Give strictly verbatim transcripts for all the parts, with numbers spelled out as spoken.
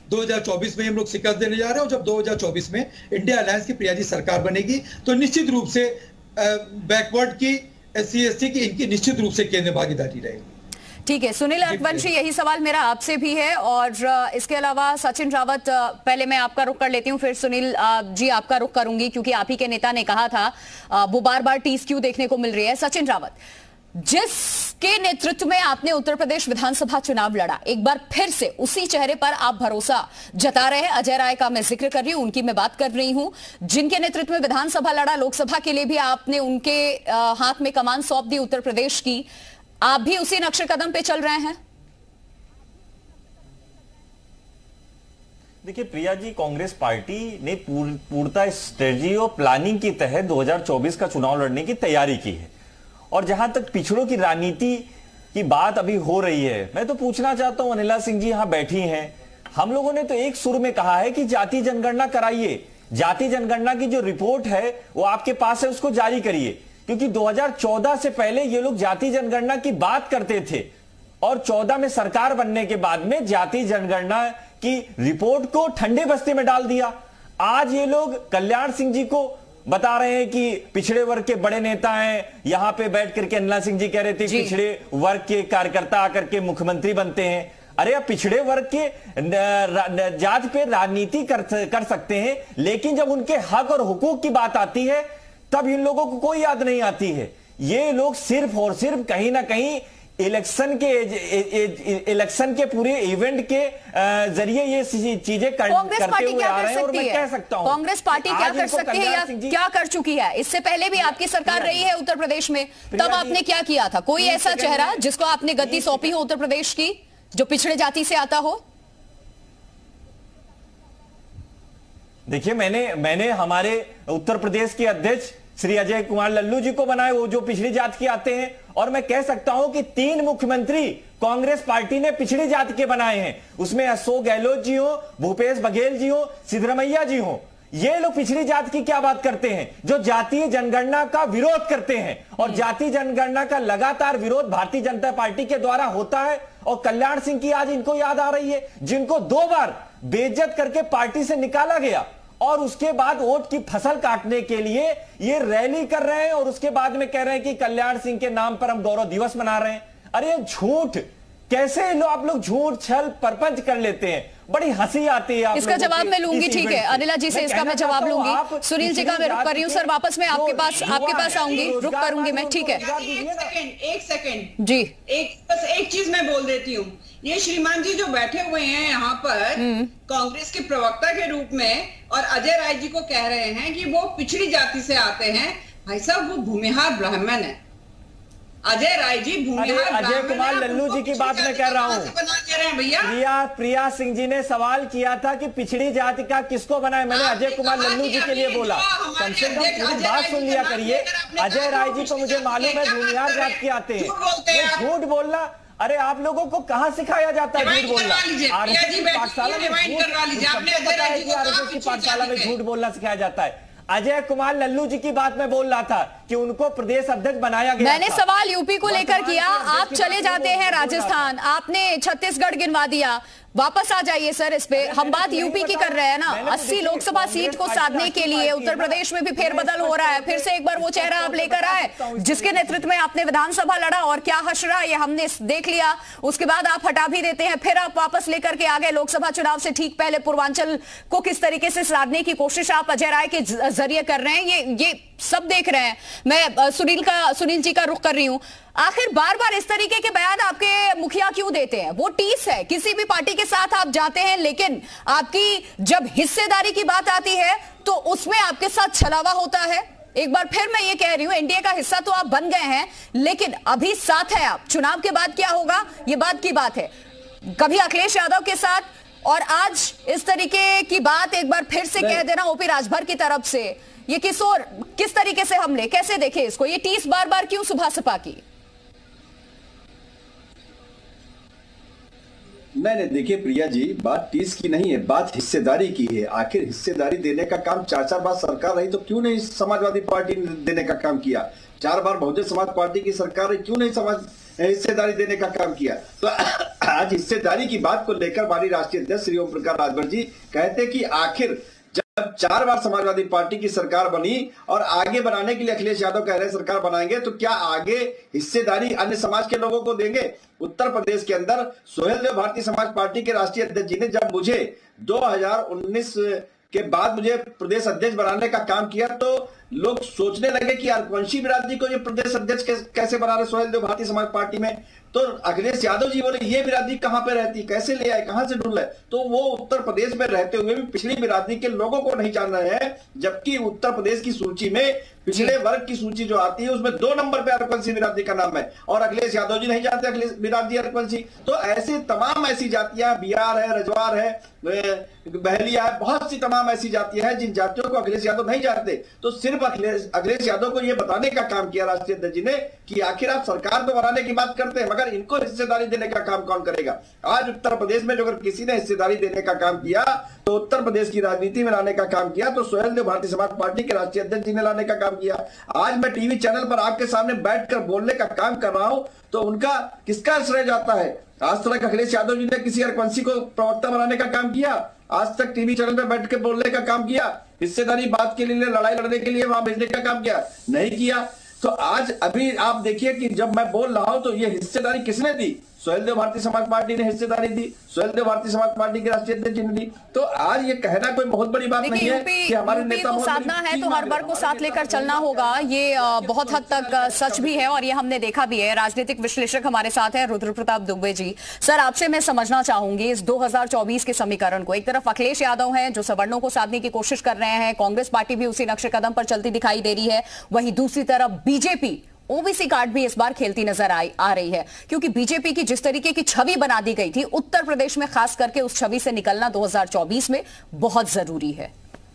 दो हज़ार चौबीस में हम लोग शिकस्त देने जा रहे हैं, और जब दो हज़ार चौबीस में इंडिया अलायंस की प्रिया जी सरकार बनेगी तो निश्चित रूप से बैकवर्ड की, एस सी एस टी की, इनकी निश्चित रूप से केंद्र भागीदारी रहेगी। ठीक है सुनील अकवंशी, यही सवाल मेरा आपसे भी है। और इसके अलावा सचिन रावत, पहले मैं आपका रुख कर लेती हूं, फिर सुनील जी आपका रुख करूंगी, क्योंकि आप ही के नेता ने कहा था वो बार बार टीस क्यों देखने को मिल रही है। सचिन रावत, जिसके नेतृत्व में आपने उत्तर प्रदेश विधानसभा चुनाव लड़ा, एक बार फिर से उसी चेहरे पर आप भरोसा जता रहे हैं। अजय राय का मैं जिक्र कर रही हूं, उनकी मैं बात कर रही हूं, जिनके नेतृत्व में विधानसभा लड़ा, लोकसभा के लिए भी आपने उनके हाथ में कमान सौंप दी उत्तर प्रदेश की। आप भी उसी नक्शे कदम पे चल रहे हैं? देखिए प्रिया जी, कांग्रेस पार्टी ने पूर, पूर्णतः स्ट्रेटजी और प्लानिंग के तहत दो हज़ार चौबीस का चुनाव लड़ने की तैयारी की है। और जहां तक पिछड़ों की राजनीति की बात अभी हो रही है, मैं तो पूछना चाहता हूं, अनिला सिंह जी यहां बैठी हैं, हम लोगों ने तो एक सुर में कहा है कि जाति जनगणना कराइए, जाति जनगणना की जो रिपोर्ट है वो आपके पास है, उसको जारी करिए। क्योंकि दो हज़ार चौदह से पहले ये लोग जाति जनगणना की बात करते थे, और चौदह में सरकार बनने के बाद में जाति जनगणना की रिपोर्ट को ठंडे बस्ते में डाल दिया। आज ये लोग कल्याण सिंह जी को बता रहे हैं कि पिछड़े वर्ग के बड़े नेता हैं, यहां पे बैठ करके अनिला सिंह जी कह रहे थे पिछड़े वर्ग के कार्यकर्ता आकर के मुख्यमंत्री बनते हैं। अरे अब पिछड़े वर्ग के जात पे राजनीति कर, कर सकते हैं, लेकिन जब उनके हक और हुकूक की बात आती है तब इन लोगों को कोई याद नहीं आती है। ये लोग सिर्फ और सिर्फ कहीं ना कहीं इलेक्शन के इलेक्शन के पूरे इवेंट के जरिए ये चीजें कर, करते हुए आ रहे हैं। और मैं कह सकता हूं कांग्रेस पार्टी क्या कर सकती है या क्या कर चुकी है? इससे पहले भी आपकी सरकार रही है उत्तर प्रदेश में, तब आपने क्या किया था? कोई ऐसा चेहरा जिसको आपने गद्दी सौंपी हो उत्तर प्रदेश की, जो पिछड़े जाति से आता हो? देखिए, मैंने मैंने हमारे उत्तर प्रदेश के अध्यक्ष श्री अजय कुमार लल्लू जी को बनाए, वो जो पिछड़ी जाति के आते हैं। और मैं कह सकता हूं कि तीन मुख्यमंत्री कांग्रेस पार्टी ने पिछड़ी जाति के बनाए हैं, उसमें अशोक गहलोत जी हो, भूपेश बघेल जी हो, सिद्धरमैया जी हो। ये लोग पिछड़ी जाति की क्या बात करते हैं, जो जातीय जनगणना का विरोध करते हैं। और जातीय जनगणना का लगातार विरोध भारतीय जनता पार्टी के द्वारा होता है। और कल्याण सिंह की आज इनको याद आ रही है, जिनको दो बार बेइज्जत करके पार्टी से निकाला गया, और उसके बाद वोट की फसल काटने के लिए ये रैली कर रहे हैं, और उसके बाद में कह रहे हैं कि कल्याण सिंह के नाम पर हम गौरव दिवस मना रहे हैं। अरे झूठ, कैसे लो आप लोग झूठ छल परपंच कर लेते हैं, बड़ी हंसी आती है। इसका जवाब मैं लूंगी, ठीक है अनिला जी से इसका मैं जवाब लूंगी। सुनील जी का मैं रुक कर रही हूँ सर, वापस मैं आपके पास आपके पास आऊंगी, रुक करूंगी मैं, ठीक है। एक सेकंड एक सेकंड जी, एक बस एक चीज मैं बोल देती हूँ। ये श्रीमान जी जो बैठे हुए हैं यहाँ पर कांग्रेस के प्रवक्ता के रूप में, और अजय राय जी को कह रहे हैं कि वो पिछड़ी जाति से आते हैं। भाई साहब, वो भूमिहार ब्राह्मण है। अजय राय जी भूमिहार अजय कुमार लल्लू जी की बात मैं कह रहा हूँ। प्रिया प्रिया सिंह जी ने सवाल किया था कि पिछड़ी जाति का किसको बनाए, मैंने अजय कुमार लल्लू जी के लिए बोला। कम से कम पूरी बात सुन लिया करिए। अजय राय जी को मुझे मालूम है भूमिहार जाति के आते हैं, झूठ बोलना। अरे आप लोगों को कहां सिखाया जाता है झूठ बोलना? आरएसएस की पाठशाला में आरएसएस की पाठशाला में झूठ बोलना सिखाया जाता है। अजय कुमार लल्लू जी की बात मैं बोल रहा था कि उनको प्रदेश अध्यक्ष बनाया गया। मैंने सवाल यूपी को लेकर किया, आप चले जाते हैं राजस्थान, आपने छत्तीसगढ़ गिनवा दिया। वापस आ जाइए सर इस पे, हम बात यूपी की कर रहे हैं ना। अस्सी लोकसभा सीट को साधने के लिए उत्तर प्रदेश में भी फेरबदल हो रहा है। फिर से एक बार वो चेहरा आप लेकर आए जिसके नेतृत्व में आपने विधानसभा लड़ा, और क्या हशरा ये हमने देख लिया। उसके बाद आप हटा भी देते हैं, फिर आप वापस लेकर के आ गए लोकसभा चुनाव से ठीक पहले। पूर्वांचल को किस तरीके से साधने की कोशिश आप अजय राय के जरिए कर रहे हैं, ये ये सब देख रहे हैं। मैं सुनील का सुनील जी का रुख कर रही हूं। आखिर बार बार इस तरीके के बयान आपके मुखिया क्यों देते हैं? वो टीस है, किसी भी पार्टी के साथ आप जाते हैं, लेकिन आपकी जब हिस्सेदारी की बात आती है तो उसमें आपके साथ छलावा होता है। एक बार फिर मैं ये कह रही हूं, एनडीए का हिस्सा तो आप बन गए हैं, लेकिन अभी साथ है आप। चुनाव के बाद क्या होगा ये बात की बात है। कभी अखिलेश यादव के साथ, और आज इस तरीके की बात एक बार फिर से कह देना ओपी राजभर की तरफ से, ये किस और किस तरीके से हमले, कैसे देखे इसको? ये टीस बार बार क्यों सुबह सपा की? नहीं नहीं, देखिए प्रिया जी, बात टीस की नहीं है, बात हिस्सेदारी की है। आखिर हिस्सेदारी देने का काम चार चार बार सरकार रही तो क्यों नहीं समाजवादी पार्टी ने देने का काम किया? चार बार बहुजन समाज पार्टी की सरकार रही, क्यों नहीं समाज हिस्सेदारी देने का काम किया? तो आज हिस्सेदारी की बात को लेकर हमारी राष्ट्रीय अध्यक्ष श्री ओम प्रकाश राजभर जी कहते कि आखिर जब चार बार समाजवादी पार्टी की सरकार बनी और आगे बनाने के लिए अखिलेश यादव कह रहे हैं सरकार बनाएंगे, तो क्या आगे हिस्सेदारी अन्य समाज के लोगों को देंगे? उत्तर प्रदेश के अंदर सोहेल देव भारतीय समाज पार्टी के राष्ट्रीय अध्यक्ष जी ने जब मुझे दो हज़ार उन्नीस के बाद मुझे प्रदेश अध्यक्ष बनाने का काम किया, तो लोग सोचने लगे कि हरवंशी बिरादरी को ये प्रदेश अध्यक्ष कैसे बना रहे सोहेल देव भारतीय समाज पार्टी में। तो अखिलेश यादव जी बोले ये बिरादरी कहां पे रहती, कैसे ले आए, कहां से ढूंढ लाए? तो वो उत्तर प्रदेश में रहते हुए भी पिछड़ी बिरादरी के लोगों को नहीं जान रहे हैं, जबकि उत्तर प्रदेश की सूची में पिछड़े वर्ग की सूची जो आती है उसमें दो नंबर पे हरवंशी बिरादरी का नाम है, और अखिलेश यादव जी नहीं जानते अखिलेश बिरादरी हरवंशी। तो ऐसे तमाम ऐसी जातियां, बिहार है, रजवार है, बहलिया है, बहुत सी तमाम ऐसी जातियां हैं जिन जातियों को अखिलेश यादव नहीं जानते। तो सिर्फ अखिलेश अखिलेश यादव को यह बताने का काम किया राष्ट्रीय अध्यक्ष जी ने कि आखिर आप सरकार तो बनाने की बात करते हैं, मगर इनको हिस्सेदारी देने का काम कौन करेगा? आज उत्तर प्रदेश में जो अगर किसी ने हिस्सेदारी देने का काम किया, तो उत्तर प्रदेश की राजनीति में लाने का काम किया, तो सोहेल देव भारतीय समाज पार्टी के राष्ट्रीय अध्यक्ष जी ने लाने का काम किया। आज मैं टीवी चैनल पर आपके सामने बैठकर बोलने का काम कर रहा हूं, तो उनका किसका श्रेय जाता है? आज तक अखिलेश यादव जी ने किसी हरवंशी को प्रवक्ता बनाने का काम किया? आज तक टीवी चैनल पर बैठ के बोलने का काम किया? हिस्सेदारी बात के लिए, लड़ाई लड़ने के लिए वहां भेजने का काम किया? नहीं किया। तो आज अभी आप देखिए कि जब मैं बोल रहा हूं तो ये हिस्सेदारी किसने दी? सोहेल देव भारतीय समाज पार्टी ने हिस्सेदारी दी, सोहेल देव भारतीय समाज पार्टी के राष्ट्रीय अध्यक्ष ने दी। तो आज ये कहना कोई बहुत बड़ी बात नहीं है कि हमारे नेता को साधना है तो हर वर्ग को साथ लेकर चलना होगा, ये बहुत हद तक सच भी है और ये हमने देखा भी है। राजनीतिक विश्लेषक हमारे साथ है रुद्र प्रताप दुबे जी। सर, आपसे मैं समझना चाहूंगी इस दो हज़ार चौबीस के समीकरण को। एक तरफ अखिलेश यादव हैं जो सवर्णों को साधने की कोशिश कर रहे हैं, कांग्रेस पार्टी भी उसी नक्शे कदम पर चलती दिखाई दे रही है, वहीं दूसरी तरफ बीजेपी ओबीसी कार्ड भी इस बार खेलती नजर आई आ रही है, क्योंकि बीजेपी की जिस तरीके की छवि बना दी गई थी उत्तर प्रदेश में, खास करके उस छवि से निकलना दो हज़ार चौबीस में बहुत जरूरी है।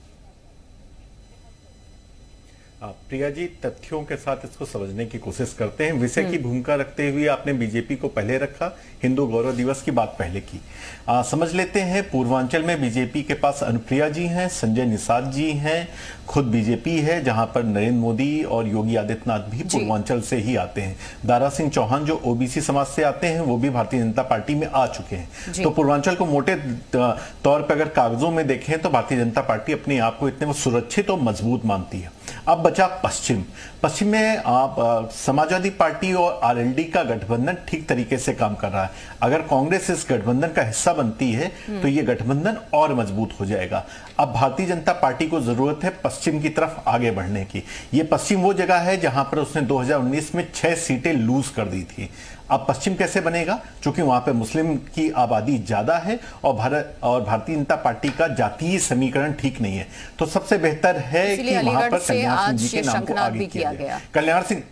प्रिया जी, तथ्यों के साथ इसको समझने की कोशिश करते हैं। विषय की भूमिका रखते हुए आपने बीजेपी को पहले रखा, हिंदू गौरव दिवस की बात पहले की। आ, समझ लेते हैं। पूर्वांचल में बीजेपी के पास अनुप्रिया जी हैं, संजय निषाद जी हैं, खुद बीजेपी है जहां पर नरेंद्र मोदी और योगी आदित्यनाथ भी पूर्वांचल से ही आते हैं। दारा सिंह चौहान जो ओबीसी समाज से आते हैं वो भी भारतीय जनता पार्टी में आ चुके हैं। तो पूर्वांचल को मोटे तौर पर अगर कागजों में देखें तो भारतीय जनता पार्टी अपने आप को इतने सुरक्षित और मजबूत मानती है। अब बचा पश्चिम। पश्चिम में आप समाजवादी पार्टी और आरएलडी का गठबंधन ठीक तरीके से काम कर रहा है। अगर कांग्रेस इस गठबंधन का हिस्सा बनती है तो ये गठबंधन और मजबूत हो जाएगा। अब भारतीय जनता पार्टी को जरूरत है पश्चिम की तरफ आगे बढ़ने की। ये पश्चिम वो जगह है जहां पर उसने दो हज़ार उन्नीस में छह सीटें लूज कर दी थी। अब पश्चिम कैसे बनेगा? क्योंकि वहां पे मुस्लिम की आबादी ज्यादा है और भारत और भारतीय जनता पार्टी का जातीय समीकरण ठीक नहीं है। तो सबसे बेहतर है कि वहां पर कल्याण सिंह जी के नाम को आगे किया गया। कल्याण सिंह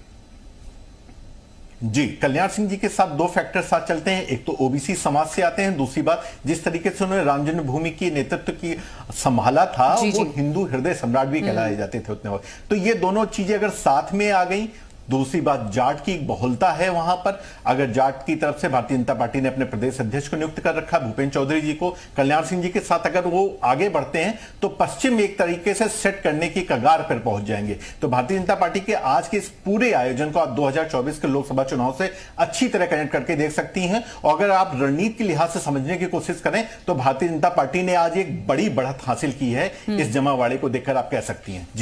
जी कल्याण सिंह जी के साथ दो फैक्टर साथ चलते हैं। एक तो ओबीसी समाज से आते हैं, दूसरी बात जिस तरीके से उन्होंने राम जन्मभूमि की नेतृत्व की संभाला था जी वो जी। हिंदू हृदय सम्राट भी कहलाए जाते थे उतने वक्त। तो ये दोनों चीजें अगर साथ में आ गई। दूसरी बात, जाट की बहुलता है वहां पर। अगर जाट की तरफ से भारतीय जनता पार्टी ने अपने प्रदेश अध्यक्ष को नियुक्त कर रखा भूपेंद्र चौधरी जी को, कल्याण सिंह जी के साथ अगर वो आगे बढ़ते हैं तो पश्चिम एक तरीके से सेट करने की कगार पर पहुंच जाएंगे। तो भारतीय जनता पार्टी के आज के इस पूरे आयोजन को आप दो हज़ार चौबीस के लोकसभा चुनाव से अच्छी तरह कनेक्ट करके देख सकती हैं। और अगर आप रणनीति के लिहाज से समझने की कोशिश करें तो भारतीय जनता पार्टी ने आज एक बड़ी बढ़त हासिल की है। इस जमावाड़े को देखकर आप कह सकती हैं।